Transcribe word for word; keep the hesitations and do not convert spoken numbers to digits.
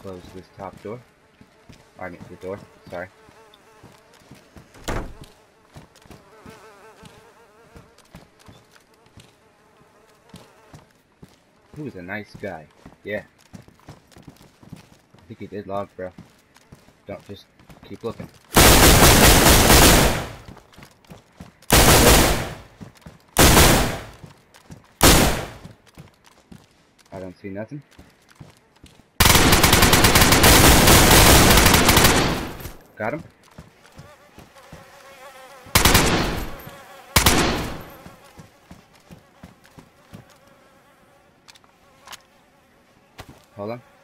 close this top door. I mean the door, sorry. He was a nice guy. Yeah. I think he did log, bro. Don't just keep looking. I don't see nothing. Got him. Hold on.